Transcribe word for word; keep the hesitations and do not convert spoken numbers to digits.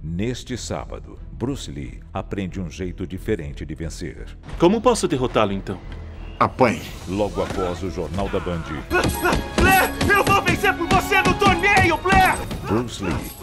Neste sábado, Bruce Lee aprende um jeito diferente de vencer. Como posso derrotá-lo, então? Apanhe. Logo após o Jornal da Band. Blair, eu vou vencer por você no torneio, Blair! Bruce Lee,